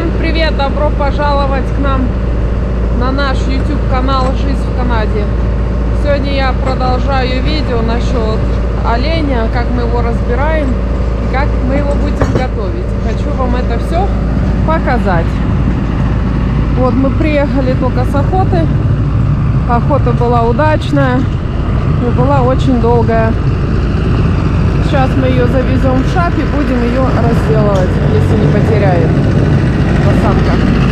Всем привет! Добро пожаловать к нам на наш YouTube канал «Жизнь в Канаде». Сегодня я продолжаю видео насчет оленя, как мы его разбираем и как мы его будем готовить. Хочу вам это все показать. Вот мы приехали только с охоты. Охота была удачная и была очень долгая. Сейчас мы ее завезем в шап и будем ее разделывать, если не потеряет посадка.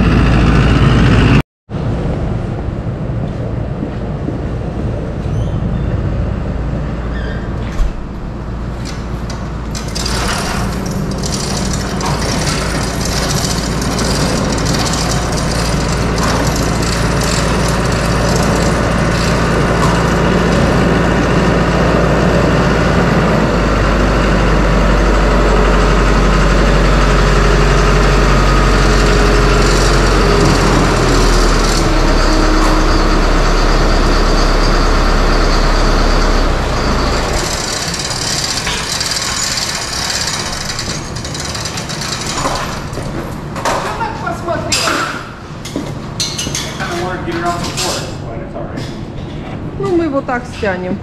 Ну, мы его так стянем.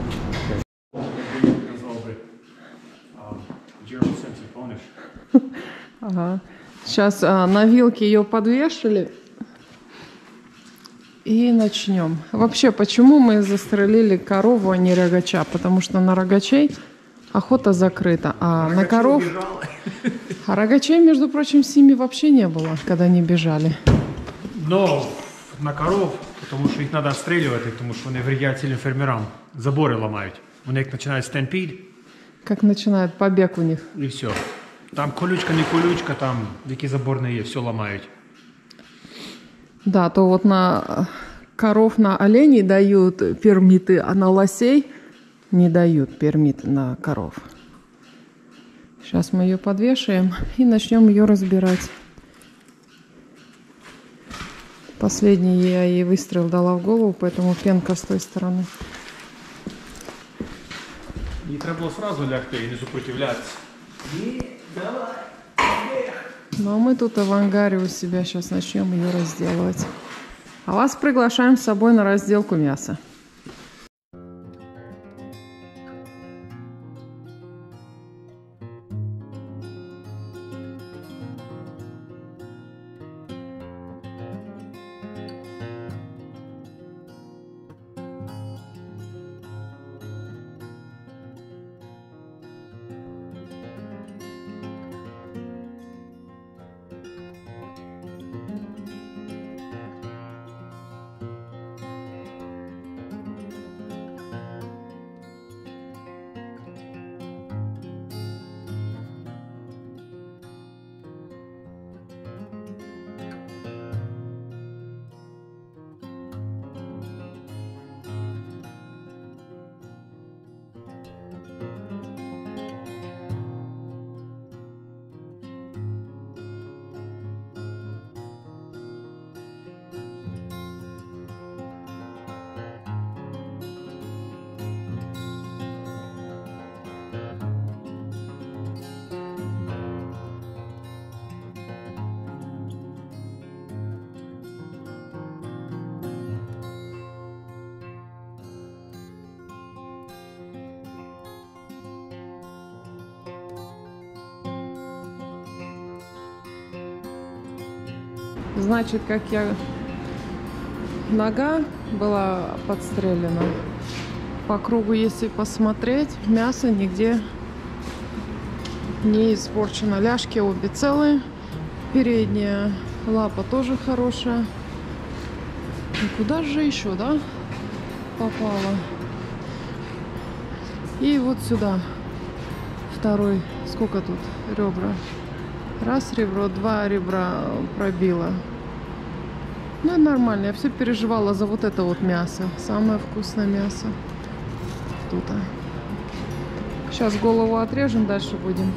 Ага. Сейчас на вилке ее подвешали. И начнем. Вообще, почему мы застрелили корову, а не рогача? Потому что на рогачей охота закрыта, а на коров... А рогачей, между прочим, с ними вообще не было, когда они бежали. Но на коров, потому що їх треба відстрілювати, тому що вони вредять цілим фермерам. Забори ламають. Вони як починають стемпід. Как начинает побег у них. І все. Там колючка, не колючка, там які забор не є, все ламають. Да, то вот на коров, на оленей дают пермиты, а на лосей не дают пермиты на коров. Сейчас мы ее подвешаем и начнем ее разбирать. Последний я ей выстрел дала в голову, поэтому пенка с той стороны. Їй треба було сразу лягти і не сопротивлятися. Давай. Ну а мы тут в ангаре у себя сейчас начнем ее разделывать. А вас приглашаем с собой на разделку мяса. Значит, как я... Нога была подстрелена. По кругу, если посмотреть, мясо нигде не испорчено. Ляжки обе целые. Передняя лапа тоже хорошая. И куда же еще, да, попала? И вот сюда. Второй. Сколько тут ребра? Раз ребро, два ребра пробило. Ну и нормально. Я все переживала за вот это вот мясо. Самое вкусное мясо. Тут. Сейчас голову отрежем, дальше будем.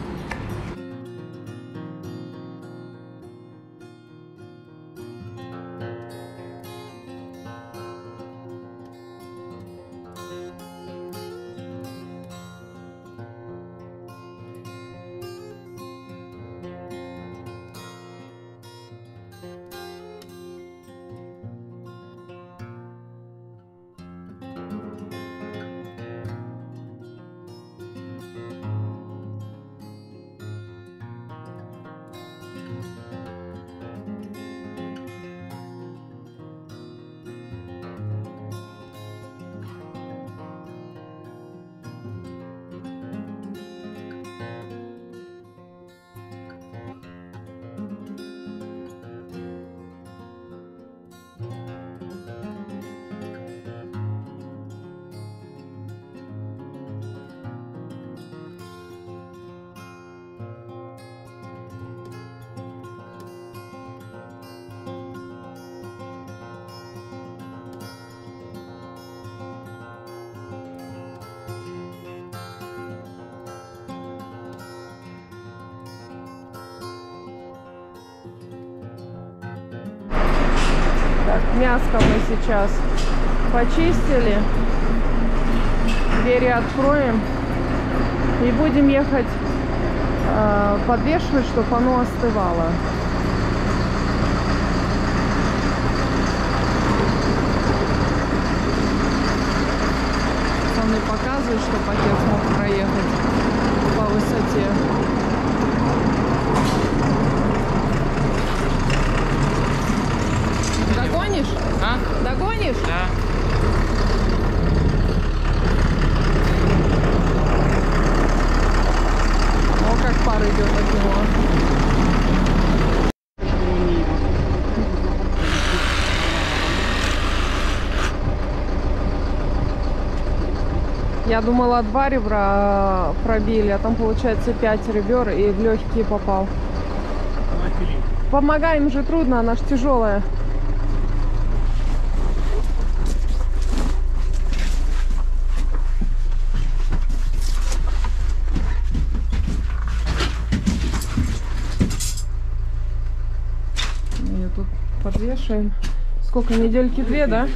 Так, мяско мы сейчас почистили. Двери откроем. И будем ехать подвешивать, чтобы оно остывало. Он и показывает, что пакет смог проехать по высоте. Догонишь? А? Догонишь? Да. О, как пар идет от него. Я думала, 2 ребра пробили, а там получается 5 ребер и в легкие попал. Помогай, им же трудно, она ж тяжелая. Ее тут подвешаем. Сколько, недельки 2, да?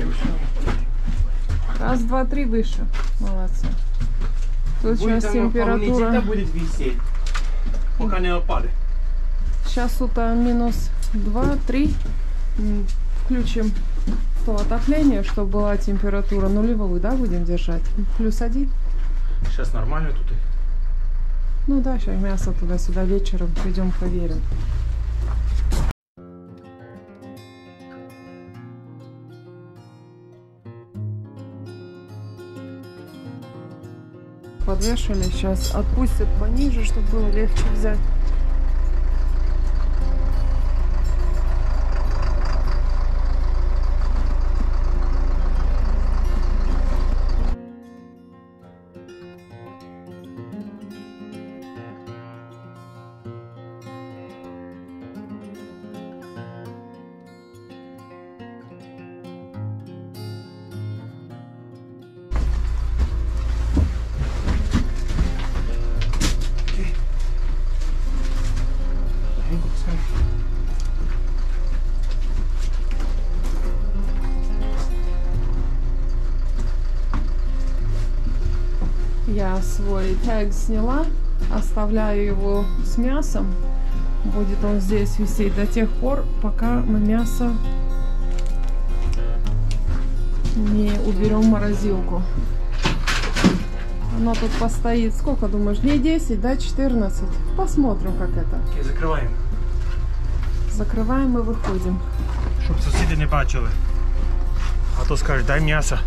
Раз, два, три выше. Молодцы. Тут сейчас температура. Будет висеть, пока не опадет. Сейчас тут минус 2, 3. Включим то отопление, чтобы была температура нулевую, да, будем держать? +1. Сейчас нормально тут. Ну да, сейчас мясо туда-сюда вечером придем, проверим. Подвешали, сейчас отпустят пониже, чтобы было легче взять. Я свой тяг сняла, оставляю его с мясом. Будет он здесь висеть до тех пор, пока мы мясо не уберем в морозилку. Оно тут постоит, сколько думаешь, дней 10, да, 14? Посмотрим, как это. Окей, закрываем. Закрываем и выходим. Щоб сусіди не бачили. А то скажуть, дай м'ясо.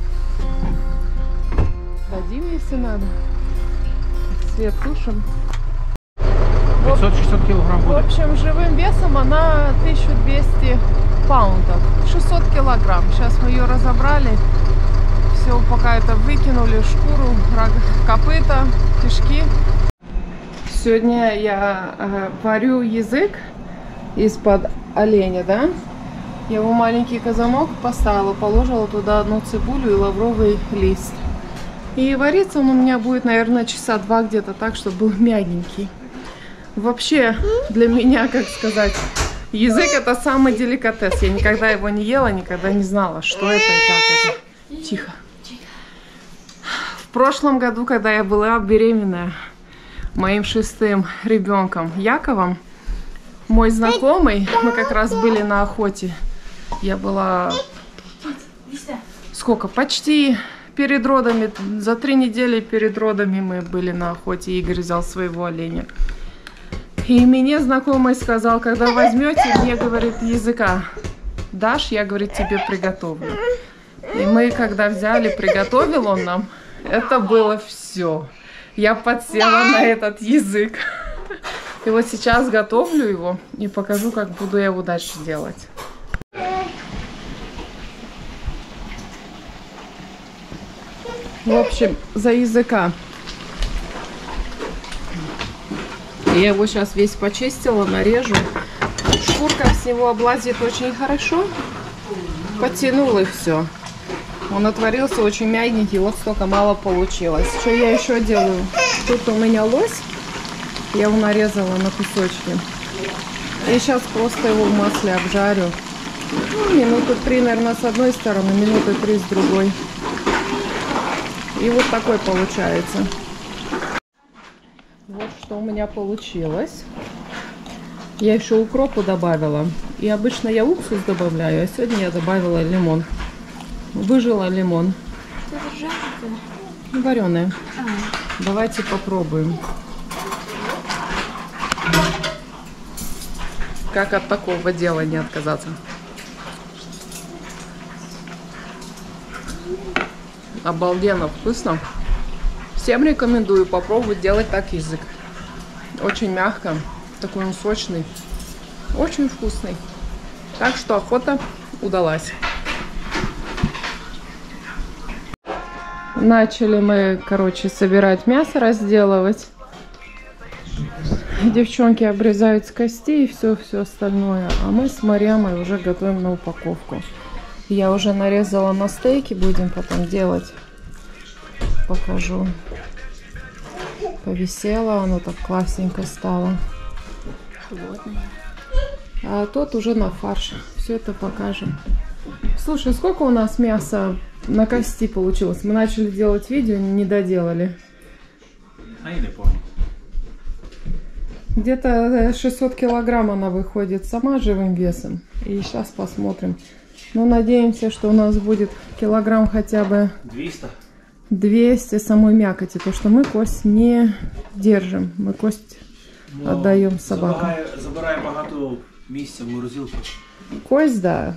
Дадим, если надо. Свет тушим. 500-600 килограмм В будет. общем, живым весом она 1200 паундов. 600 килограмм. Сейчас мы ее разобрали. Все, пока это выкинули, шкуру, копыта, кишки. Сегодня я варю язык из-под оленя, да? Я его маленький казанок поставила, положила туда одну цибулю и лавровый лист. И вариться он у меня будет, наверное, часа 2 где-то так, чтобы был мягенький. Вообще, для меня, как сказать, язык это самый деликатес. Я никогда его не ела, никогда не знала, что это и как это. Тихо. В прошлом году, когда я была беременная моим 6-м ребенком Яковом, мой знакомый, мы как раз были на охоте. Я была сколько? Почти перед родами, за 3 недели перед родами мы были на охоте. Игорь взял своего оленя. И мне знакомый сказал, когда возьмете, мне, говорит, языка дашь, я, говорит, тебе приготовлю. И мы, когда взяли, приготовил он нам, это было все. Я подсела на этот язык. И вот сейчас готовлю его и покажу, как буду я его дальше делать. В общем, за языка. Я его сейчас весь почистила, нарежу. Шкурка с него облазит очень хорошо. Подтянула и все. Он отварился очень мягенький, вот столько мало получилось. Что я еще делаю? Тут у меня лось. Я его нарезала на кусочки. И сейчас просто его в масле обжарю. Ну, минуты 3, наверное, с одной стороны, минуты 3 с другой. И вот такой получается. Вот что у меня получилось. Я еще укропу добавила. И обычно я уксус добавляю, а сегодня я добавила лимон. Выжила лимон. Вареное. Давайте попробуем. Как от такого дела не отказаться? Обалденно вкусно. Всем рекомендую попробовать делать так язык. Очень мягко, такой он сочный, очень вкусный. Так что охота удалась. Начали мы, короче, собирать мясо, разделывать. Девчонки обрезают с костей и все остальное. А мы с Марьямой уже готовим на упаковку. Я уже нарезала на стейки, будем потом делать. Покажу. Повисело, оно так классненько стало. А тот уже на фарш. Все это покажем. Слушай, сколько у нас мяса на кости получилось? Мы начали делать видео, не доделали. А я не помню. Где-то 600 килограмм она выходит сама живым весом. И сейчас посмотрим. Ну, надеемся, что у нас будет килограмм хотя бы 200 самой мякоти. Потому что мы кость не держим. Мы кость отдаем собакам. Забирає багато місця в морозилку. Кость, да.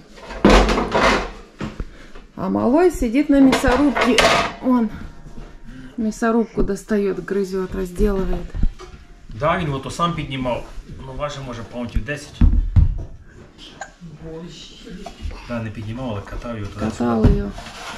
А малой сидит на мясорубке. Он мясорубку достает, грызет, разделывает. Да, він ото сам піднімав. Ну, важить, може, паунтів 10. Да, не піднімав, але катав його туди. Катал ее.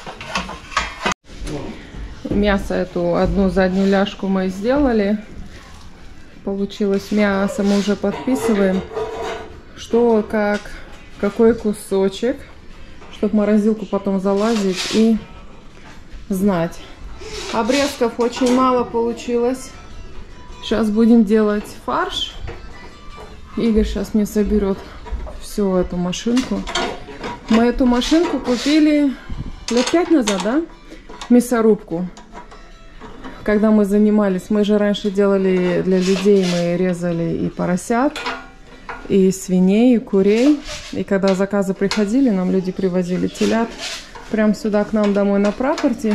Мясо эту одну заднюю ляжку мы сделали. Получилось мясо, мы уже подписываем. Что, как, какой кусочек. Чтобы в морозилку потом залазить и знать. Обрезков очень мало получилось. Сейчас будем делать фарш. Игорь сейчас мне соберет всю эту машинку. Мы эту машинку купили лет 5 назад, да? Мясорубку. Когда мы занимались, мы же раньше делали для людей, мы резали и поросят, и свиней, и курей. И когда заказы приходили, нам люди привозили телят прям сюда к нам домой на прапорти.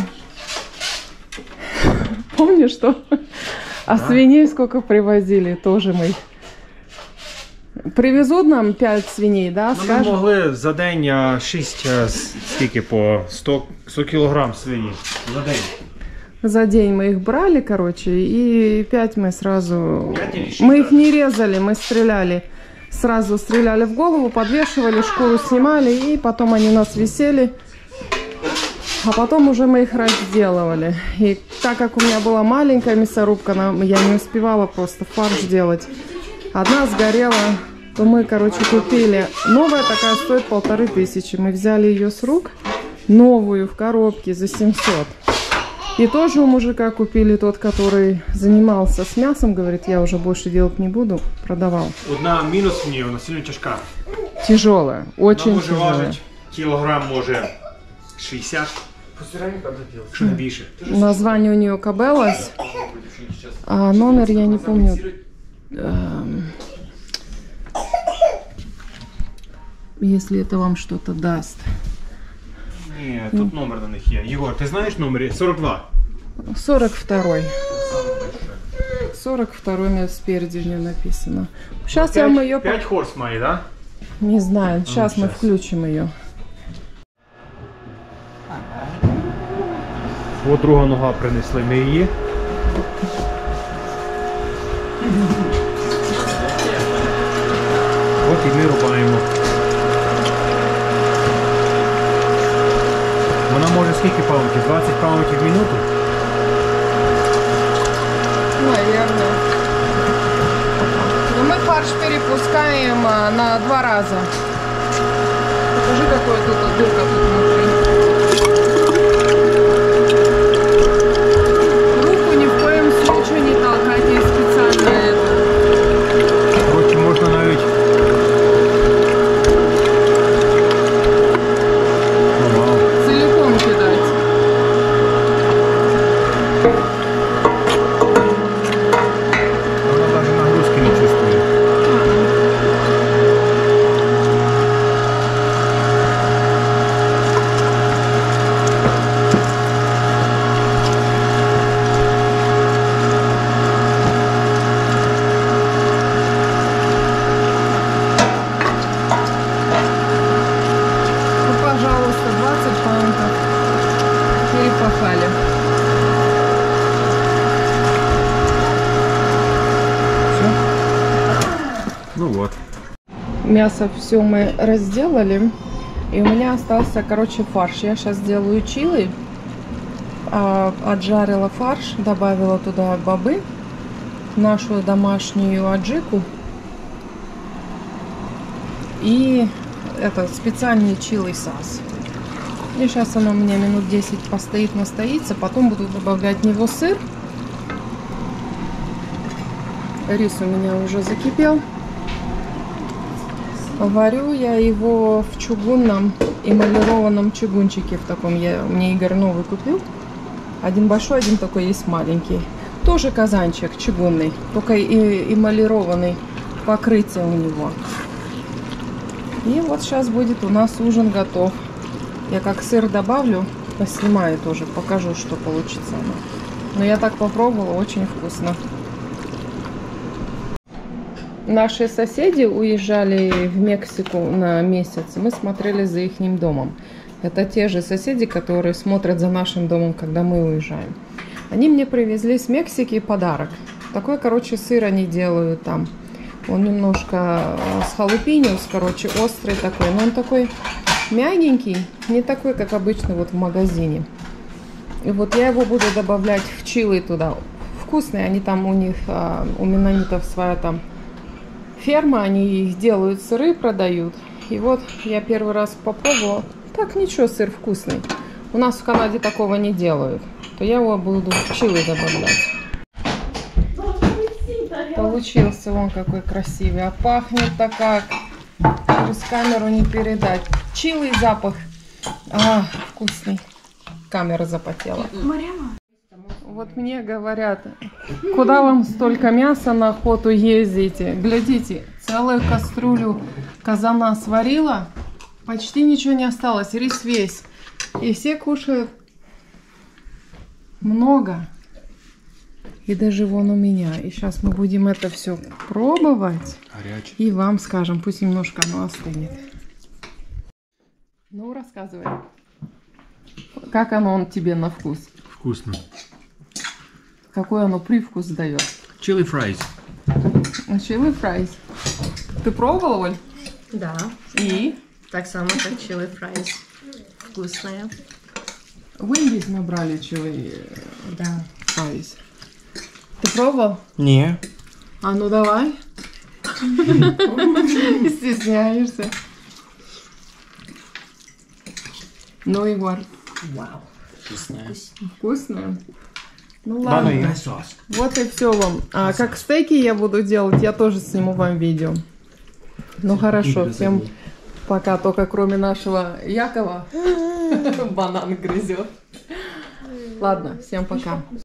Помнишь, что? А свиней сколько привозили, тоже мы. Привезут нам 5 свиней, да, Ну, ми скажем? могли за день 6, скільки, по 100 кілограм свині за день. За день мы их брали, короче, и 5 мы сразу... 5 или 6, Мы их да. не резали, мы стреляли. Сразу стреляли в голову, подвешивали, шкуру снимали, и потом они у нас висели. А потом уже мы их разделывали. И так как у меня была маленькая мясорубка, я не успевала просто фарш делать. Одна сгорела, то мы, короче, купили. Новая такая стоит 1500. Мы взяли ее с рук, новую в коробке за 700. И тоже у мужика купили тот, который занимался с мясом. Говорит, я уже больше делать не буду. Продавал. Одна мінус в ній, вона сильно тяжка. Тяжелая, очень Вона може тяжелая. важить кілограм, може 60. Якщо не більше. Название у нее Кабелас, а номер я не помню. Если это вам что-то даст. Ні, тут номер на них є. Єгор, ти знаєш номер? 42. 42-й. 42-й у меня спереди у нее написано. Сейчас я ее... 5 хорс має, да? Не знаю, сейчас мы щас. включим ее. От друга нога принесли ми її. От і ми рубаємо. Вона може скільки паунтів? 20 паунтів в минуту? Наверное. Но мы фарш перепускаем на 2 раза. Покажи, какой тут дырка тут внутри. Руку ни в коем случае не толкайте специально это. Коротше, можна навіть Мясо все мы разделали. И у меня остался, короче, фарш. Я сейчас сделаю чили. Отжарила фарш, добавила туда бобы, нашу домашнюю аджику и это специальный чили сас. И сейчас оно у меня минут 10 постоит, настоится. Потом буду добавлять в него сыр. Рис у меня уже закипел. Варю я его в чугунном эмалированном чугунчике. В таком мне Игорь новый купил. Один большой, один такой есть маленький. Тоже казанчик чугунный, только и эмалированный покрытие у него. И вот сейчас будет у нас ужин готов. Я как сыр добавлю, поснимаю тоже, покажу, что получится. Но я так попробовала, очень вкусно. Наши соседи уезжали в Мексику на месяц. Мы смотрели за их домом. Это те же соседи, которые смотрят за нашим домом, когда мы уезжаем. Они мне привезли с Мексики подарок. Такой, короче, сыр они делают там. Он немножко с халапеньос, короче, острый такой. Но он такой мягенький, не такой, как обычно вот в магазине. И вот я его буду добавлять в чили туда. Вкусные они там, у них, у менонитов своя там ферма, они их делают, сыры продают. И вот я первый раз попробовала. Так, ничего, сыр вкусный. У нас в Канаде такого не делают. То я его буду в чили добавлять. Получился он какой красивый. А пахнет-то как. Через камеру не передать. Чили запах. Вкусный. Камера запотела. Вот мне говорят, куда вам столько мяса на охоту ездите? Глядите, целую кастрюлю казана сварила. Почти ничего не осталось, рис весь. И все кушают много. И даже вон у меня. И сейчас мы будем это все пробовать. Горячий. И вам скажем, пусть немножко оно остынет. Ну, рассказывай. Как оно тебе на вкус? Вкусно. Какой оно привкус дает? Chili fries. Чили фрайс. Ты пробовала, Оль? Да. И? Так само, как чили фрайс. Вкусная. В Индии мы брали чили Да. фрайс. Ты пробовал? Не. А ну давай. Стесняешься. Ну, Егор. Вау. Вкусная. Вкусно? Ну ладно. Сос. Вот и все вам. А как стейки я буду делать, я тоже сниму вам видео. Ну хорошо, всем пока. Только кроме нашего Якова банан грызет. Ладно, всем пока.